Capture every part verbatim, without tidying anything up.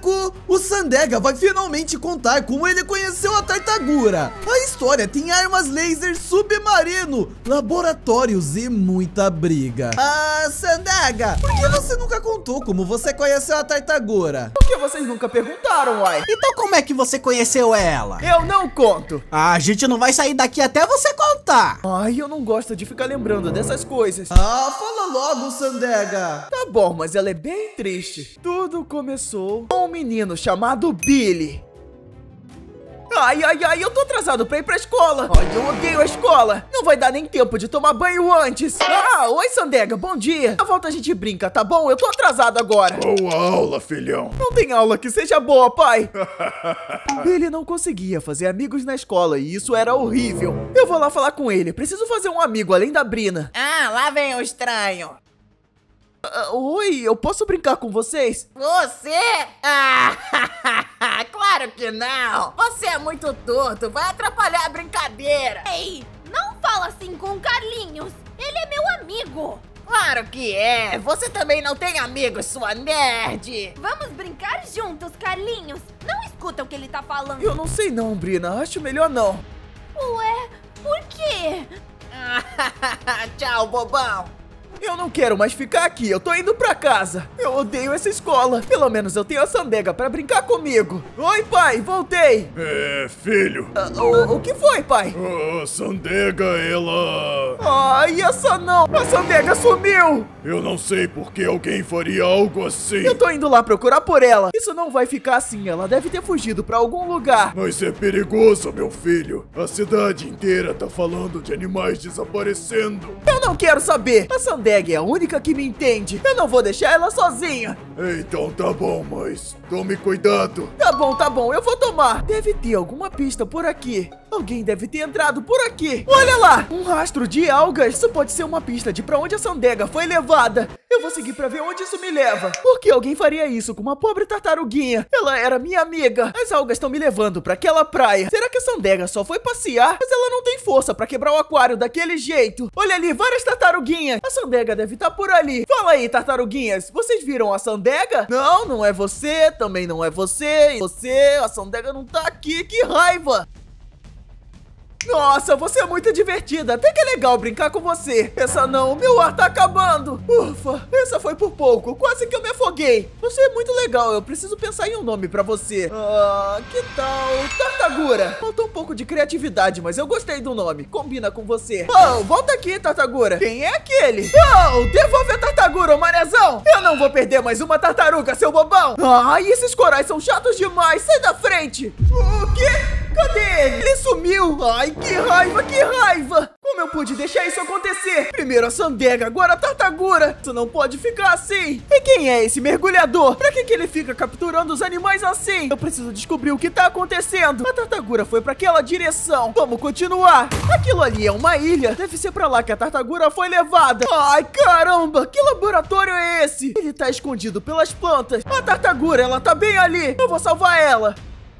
Brincaco, o Sandega vai finalmente contar como ele conheceu a Tartagura. A história tem armas laser, submarino, laboratórios e muita briga. Ah, Sandega, por que você nunca contou como você conheceu a Tartagura? Por que vocês nunca perguntaram, uai? Então como é que você conheceu ela? Eu não conto. A gente não vai sair daqui até você contar. Ai, eu não gosto de ficar lembrando dessas coisas. Ah, fala logo, Sandega. Tá bom, mas ela é bem triste. Tudo começou com um menino chamado Billy. Ai, ai, ai, eu tô atrasado pra ir pra escola. Ai, eu odeio a escola. Não vai dar nem tempo de tomar banho antes. Ah, oi, Sandega, bom dia. Na volta a gente brinca, tá bom? Eu tô atrasado agora. Boa aula, filhão. Não tem aula que seja boa, pai. Billy não conseguia fazer amigos na escola e isso era horrível. Eu vou lá falar com ele. Preciso fazer um amigo além da Brina. Ah, lá vem o estranho. Uh, oi, eu posso brincar com vocês? Você? Ah, claro que não. Você é muito torto, vai atrapalhar a brincadeira. Ei, não fala assim com o Carlinhos. Ele é meu amigo. Claro que é. Você também não tem amigos, sua nerd. Vamos brincar juntos, Carlinhos. Não escuta o que ele tá falando. Eu não sei não, Brina. Acho melhor não. Ué, por quê? Tchau, bobão. Eu não quero mais ficar aqui, eu tô indo pra casa. Eu odeio essa escola. Pelo menos eu tenho a Sandega pra brincar comigo. Oi, pai, voltei. É, filho. Uh, o, o que foi, pai? A Sandega, ela... Ai, essa não. A Sandega sumiu. Eu não sei por que alguém faria algo assim. Eu tô indo lá procurar por ela. Isso não vai ficar assim, ela deve ter fugido pra algum lugar. Mas é perigoso, meu filho. A cidade inteira tá falando de animais desaparecendo. Eu não quero saber. A Sandega é a única que me entende. Eu não vou deixar ela sozinha. Então tá bom, mas tome cuidado. Tá bom, tá bom, eu vou tomar. Deve ter alguma pista por aqui. Alguém deve ter entrado por aqui. Olha lá, um rastro de algas. Isso pode ser uma pista de pra onde a Sandega foi levada. Eu vou seguir pra ver onde isso me leva. Por que alguém faria isso com uma pobre tartaruguinha? Ela era minha amiga. As algas estão me levando pra aquela praia. Será que a Sandega só foi passear? Mas ela não tem força pra quebrar o aquário daquele jeito. Olha ali, várias tartaruguinhas. A Sandega deve estar por ali. Fala aí, tartaruguinhas. Vocês viram a Sandega? Não, não é você. Também não é você. Você, a Sandega não tá aqui. Que raiva. Nossa, você é muito divertida. Até que é legal brincar com você. Essa não, meu ar tá acabando. Ufa, essa foi por pouco. Quase que eu me afoguei. Você é muito legal, eu preciso pensar em um nome pra você. Ah, que tal Tartagura? Faltou um pouco de criatividade, mas eu gostei do nome. Combina com você. Oh, volta aqui, Tartagura. Quem é aquele? Oh, devolve a Tartagura, ô marezão. Eu não vou perder mais uma tartaruga, seu bobão. Ai, esses corais são chatos demais. Sai da frente. O quê? Cadê ele? Ele sumiu. Ai, que raiva, que raiva. Como eu pude deixar isso acontecer? Primeiro a Sandega, agora a Tartagura. Isso não pode ficar assim. E quem é esse mergulhador? Pra que que ele fica capturando os animais assim? Eu preciso descobrir o que tá acontecendo. A Tartagura foi pra aquela direção. Vamos continuar. Aquilo ali é uma ilha. Deve ser pra lá que a Tartagura foi levada. Ai, caramba. Que laboratório é esse? Ele tá escondido pelas plantas. A Tartagura, ela tá bem ali. Eu vou salvar ela.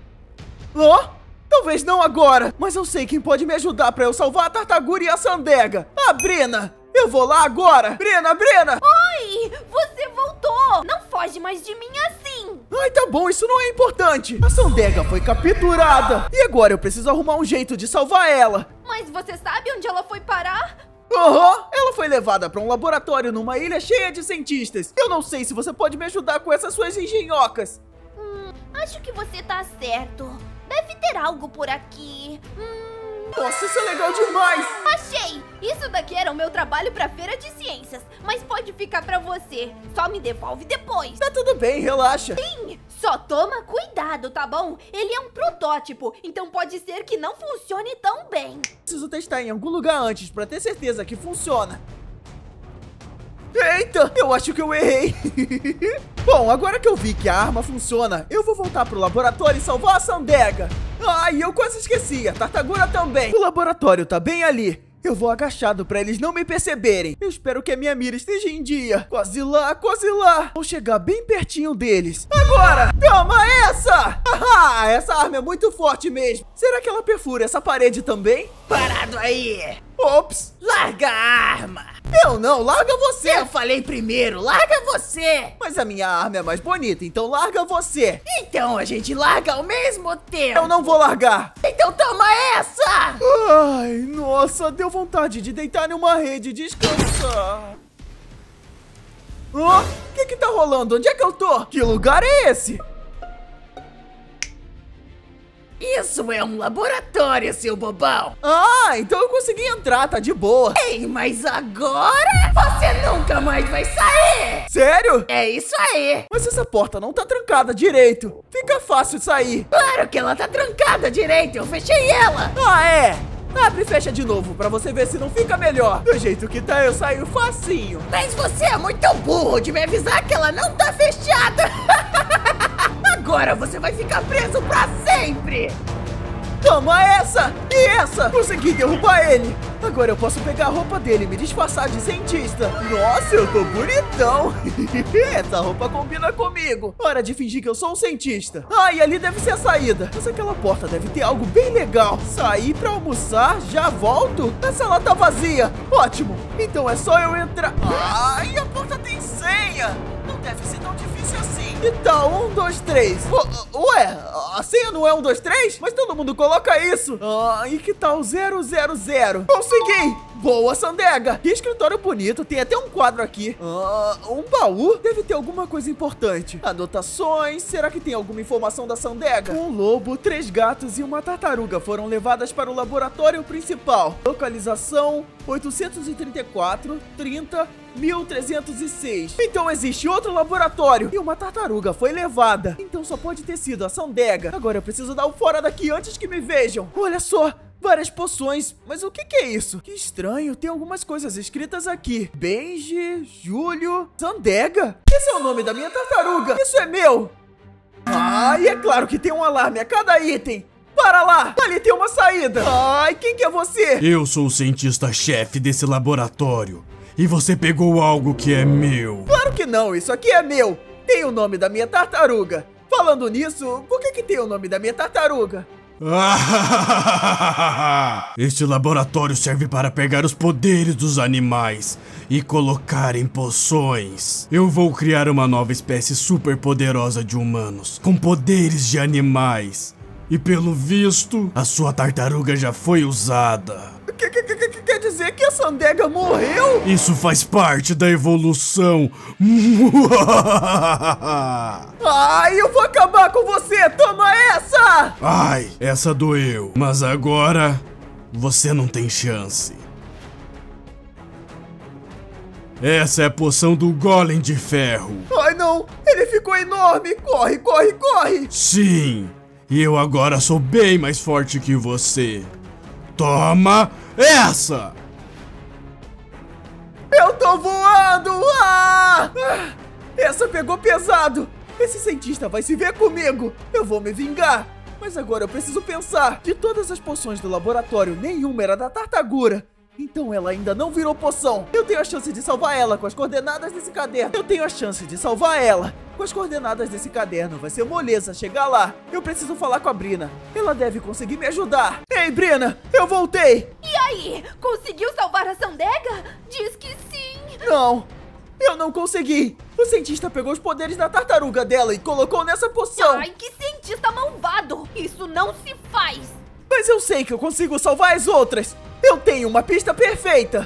Ó. Oh? Talvez não agora, mas eu sei quem pode me ajudar pra eu salvar a Tartagura e a Sandega. A Brina. Eu vou lá agora. Brina, Brina. Oi, você voltou. Não foge mais de mim assim. Ai, tá bom, isso não é importante. A Sandega foi capturada. E agora eu preciso arrumar um jeito de salvar ela. Mas você sabe onde ela foi parar? Aham, uhum. Ela foi levada pra um laboratório numa ilha cheia de cientistas. Eu não sei se você pode me ajudar com essas suas engenhocas. Hum, acho que você tá certo. Deve ter algo por aqui. Hum... Nossa, isso é legal demais! Achei! Isso daqui era o meu trabalho pra feira de ciências, mas pode ficar pra você. Só me devolve depois. Tá tudo bem, relaxa. Sim, só toma cuidado, tá bom? Ele é um protótipo, então pode ser que não funcione tão bem. Preciso testar em algum lugar antes pra ter certeza que funciona. Eita, eu acho que eu errei. Bom, agora que eu vi que a arma funciona, eu vou voltar pro laboratório e salvar a Sandega. Ai, eu quase esqueci, a Tartagura também. O laboratório tá bem ali. Eu vou agachado pra eles não me perceberem. Eu espero que a minha mira esteja em dia. Quase lá, quase lá. Vou chegar bem pertinho deles. Agora, toma essa! Haha, essa arma é muito forte mesmo. Será que ela perfura essa parede também? Parado aí! Ops! Larga a arma! Eu não, larga você! Eu falei primeiro, larga você! Mas a minha arma é mais bonita, então larga você! Então a gente larga ao mesmo tempo! Eu não vou largar! Então toma essa! Ai, nossa, deu vontade de deitar em uma rede e descansar. O que que tá rolando? Onde é que eu tô? Que lugar é esse? Isso é um laboratório, seu bobão! Ah, então eu consegui entrar, tá de boa. Ei, mas agora você nunca mais vai sair! Sério? É isso aí! Mas essa porta não tá trancada direito. Fica fácil sair. Claro que ela tá trancada direito, eu fechei ela! Ah, é? Abre e fecha de novo pra você ver se não fica melhor. Do jeito que tá, eu saio facinho. Mas você é muito burro de me avisar que ela não tá fechada! Agora você vai ficar preso pra sempre! Toma essa e essa! Consegui derrubar ele! Agora eu posso pegar a roupa dele e me disfarçar de cientista. Nossa, eu tô bonitão! Essa roupa combina comigo. Hora de fingir que eu sou um cientista. Ah, e ali deve ser a saída. Mas aquela porta deve ter algo bem legal. Sair pra almoçar, já volto? A sala tá vazia. Ótimo! Então é só eu entrar... Ai, a porta tem senha! Não deve ser tão difícil assim. E tal, um, dois, três. Ué, a senha não é um, dois, três? Mas todo mundo coloca isso. Ah, e que tal zero, zero, zero? Consegui! Boa, Sandega! Que escritório bonito, tem até um quadro aqui. Ah, um baú? Deve ter alguma coisa importante. Anotações, será que tem alguma informação da Sandega? Um lobo, três gatos e uma tartaruga foram levadas para o laboratório principal. Localização oitocentos e trinta e quatro, trinta, mil trezentos e seis. Então existe outro laboratório e uma tartaruga foi levada. Então só pode ter sido a Sandega. Agora eu preciso dar o fora daqui antes que me vejam. Olha só! Várias poções, mas o que que é isso? Que estranho, tem algumas coisas escritas aqui. Benji, Júlio, Sandega. Esse é o nome da minha tartaruga. Isso é meu. Ah, e é claro que tem um alarme a cada item. Para lá, ali tem uma saída. Ai, quem que é você? Eu sou o cientista-chefe desse laboratório. E você pegou algo que é meu. Claro que não, isso aqui é meu. Tem o nome da minha tartaruga. Falando nisso, por que que tem o nome da minha tartaruga? Este laboratório serve para pegar os poderes dos animais e colocar em poções. Eu vou criar uma nova espécie super poderosa de humanos, com poderes de animais. E pelo visto, a sua tartaruga já foi usada. Que, que, que, que quer dizer que a Sandega morreu? Isso faz parte da evolução. Ai, eu vou acabar com você! Toma essa! Ai, essa doeu. Mas agora, você não tem chance. Essa é a poção do Golem de Ferro. Ai, não! Ele ficou enorme! Corre, corre, corre! Sim, e eu agora sou bem mais forte que você. Toma essa! Eu tô voando! Ah! Essa pegou pesado! Esse cientista vai se ver comigo! Eu vou me vingar! Mas agora eu preciso pensar! De todas as poções do laboratório, nenhuma era da Tartagura! Então ela ainda não virou poção! Eu tenho a chance de salvar ela com as coordenadas desse caderno! Eu tenho a chance de salvar ela! Com as coordenadas desse caderno, vai ser moleza chegar lá! Eu preciso falar com a Brina! Ela deve conseguir me ajudar! Ei, Brina! Eu voltei! E aí, conseguiu salvar a Sandega? Diz que sim. Não! Eu não consegui! O cientista pegou os poderes da tartaruga dela e colocou nessa poção! Ai, que cientista malvado! Isso não se faz! Mas eu sei que eu consigo salvar as outras! Eu tenho uma pista perfeita!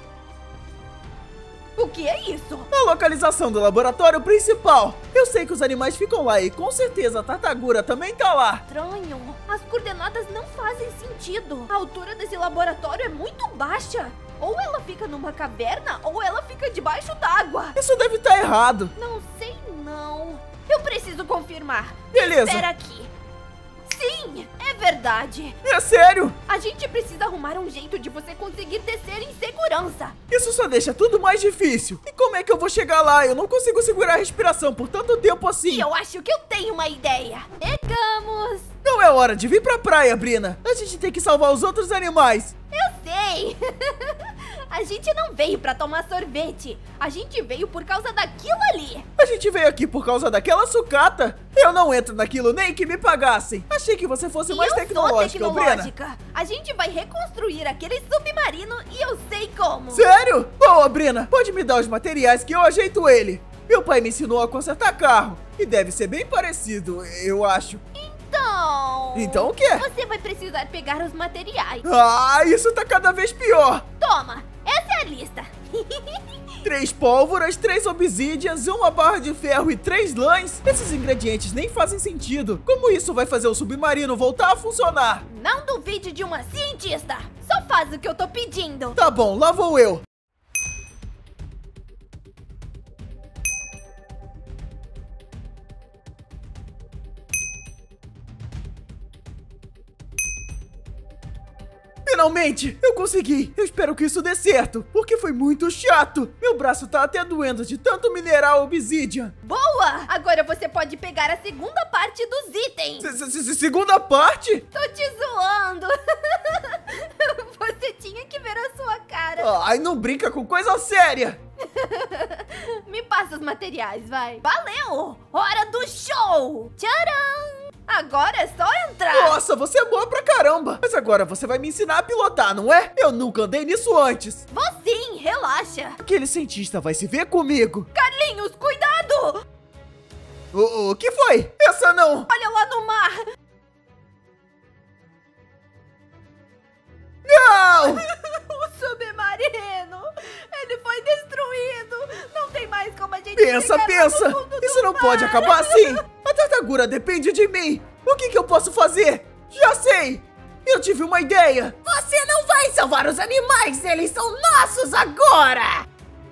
O que é isso? A localização do laboratório principal! Eu sei que os animais ficam lá e com certeza a Tartagura também tá lá! Estranho. As coordenadas não fazem sentido. A altura desse laboratório é muito baixa. Ou ela fica numa caverna, ou ela fica debaixo d'água. Isso deve estar errado! Não sei não. Eu preciso confirmar. Beleza! Espera aqui. Sim, é verdade. É sério? A gente precisa arrumar um jeito de você conseguir descer em segurança. Isso só deixa tudo mais difícil. E como é que eu vou chegar lá? Eu não consigo segurar a respiração por tanto tempo assim. E eu acho que eu tenho uma ideia. Chegamos. Não é hora de vir pra praia, Brina. A gente tem que salvar os outros animais. Eu sei. A gente não veio pra tomar sorvete. A gente veio por causa daquilo ali. A gente veio aqui por causa daquela sucata. Eu não entro naquilo nem que me pagassem. Achei que você fosse E mais eu tecnológica, sou Brena. tecnológica. A gente vai reconstruir aquele submarino e eu sei como. Sério? Boa, Brena. Pode me dar os materiais que eu ajeito ele. Meu pai me ensinou a consertar carro. E deve ser bem parecido, eu acho. Então... Então o quê? Você vai precisar pegar os materiais. Ah, isso tá cada vez pior. Toma, essa é a lista. Três pólvoras, três obsidians, uma barra de ferro e três lãs? Esses ingredientes nem fazem sentido. Como isso vai fazer o submarino voltar a funcionar? Não duvide de uma cientista. Só faz o que eu tô pedindo. Tá bom, lá vou eu. Finalmente! Eu consegui! Eu espero que isso dê certo, porque foi muito chato! Meu braço tá até doendo de tanto mineral obsidian! Boa! Agora você pode pegar a segunda parte dos itens. Se- se- se- Segunda parte? Tô te zoando. Você tinha que ver a sua cara. Ai, não brinca com coisa séria! Me passa os materiais, vai. Valeu! Hora do show! Tcharam! Agora é só entrar. Nossa, você é boa pra caramba! Mas agora você vai me ensinar a pilotar, não é? Eu nunca andei nisso antes! Vou sim, relaxa. Aquele cientista vai se ver comigo! Carlinhos, cuidado! O, o que foi? Essa não! Olha lá no mar. Não! O submarino! Ele foi destruído! Não tem mais como a gente Pensa, chegar lá pensa! no fundo do Isso não mar. pode acabar assim! A tartagura depende de mim! O que que eu posso fazer? Já sei! Eu tive uma ideia! Você não vai salvar os animais, eles são nossos agora!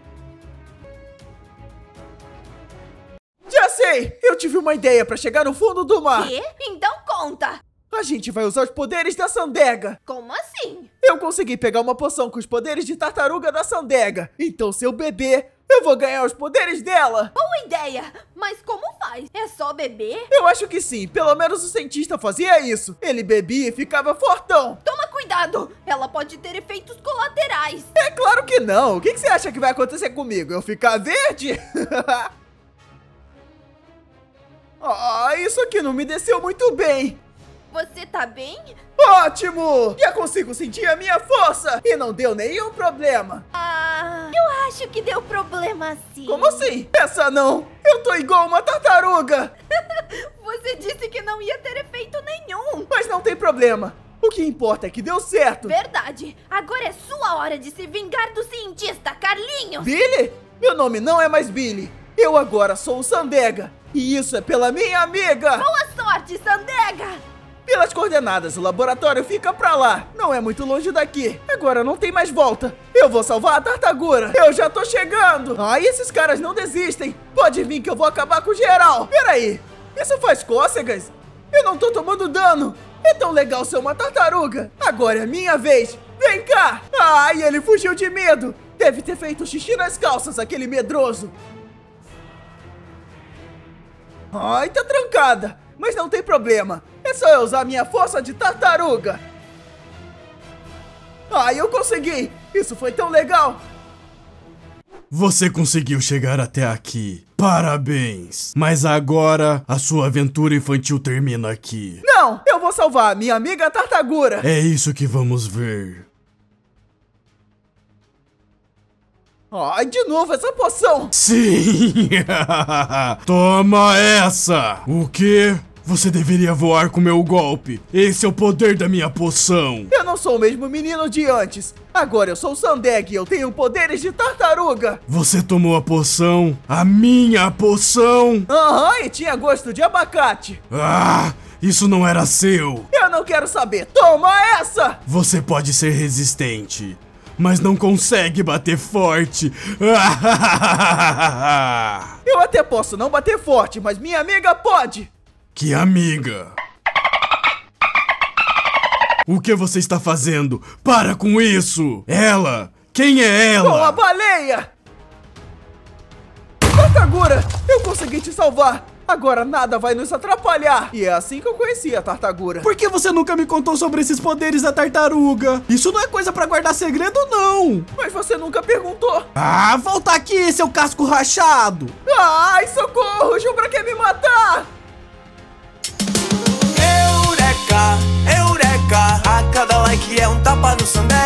Já sei! Eu tive uma ideia pra chegar no fundo do mar! Quê? Então conta! A gente vai usar os poderes da Sandega! Como assim? Eu consegui pegar uma poção com os poderes de tartaruga da Sandega! Então se eu beber, eu vou ganhar os poderes dela! Boa ideia! Mas como faz? É só beber? Eu acho que sim, pelo menos o cientista fazia isso! Ele bebia e ficava fortão! Toma cuidado! Ela pode ter efeitos colaterais! É claro que não! O que que você acha que vai acontecer comigo? Eu ficar verde? Ah, isso aqui não me desceu muito bem! Você tá bem? Ótimo! Já consigo sentir a minha força! E não deu nenhum problema! Ah, eu acho que deu problema sim. Como assim? Essa não! Eu tô igual uma tartaruga! Você disse que não ia ter efeito nenhum. Mas não tem problema! O que importa é que deu certo! Verdade. Agora é sua hora de se vingar do cientista, Carlinhos. Billy? Meu nome não é mais Billy! Eu agora sou o Sandega! E isso é pela minha amiga! Boa sorte, Sandega! Pelas coordenadas, o laboratório fica pra lá. Não é muito longe daqui. Agora não tem mais volta. Eu vou salvar a tartagura. Eu já tô chegando. Ah, e esses caras não desistem. Pode vir que eu vou acabar com geral. Peraí, isso faz cócegas? Eu não tô tomando dano. É tão legal ser uma tartaruga. Agora é minha vez. Vem cá. Ai, ele fugiu de medo. Deve ter feito xixi nas calças, aquele medroso. Ai, tá trancada. Mas não tem problema. É só eu usar minha força de tartaruga. Ai, eu consegui. Isso foi tão legal. Você conseguiu chegar até aqui. Parabéns. Mas agora a sua aventura infantil termina aqui. Não, eu vou salvar a minha amiga tartagura. É isso que vamos ver. Ai, de novo essa poção. Sim! Toma essa! O quê? Você deveria voar com meu golpe. Esse é o poder da minha poção. Eu não sou o mesmo menino de antes. Agora eu sou o Sandeg e eu tenho poderes de tartaruga. Você tomou a poção? A minha poção? Aham, e tinha gosto de abacate. Ah! Isso não era seu. Eu não quero saber. Toma essa! Você pode ser resistente, mas não consegue bater forte. Eu até posso não bater forte, mas minha amiga pode. Que amiga! O que você está fazendo? Para com isso! Ela! Quem é Com a ela? baleia! Tartagura, eu consegui te salvar. Agora nada vai nos atrapalhar. E é assim que eu conheci a Tartagura. Por que você nunca me contou sobre esses poderes da tartaruga? Isso não é coisa pra guardar segredo, não. Mas você nunca perguntou. Ah, volta aqui, seu casco rachado. Ai, socorro, o Jumbra quer me matar. Eureka, eureka, a cada like é um tapa no Sandero.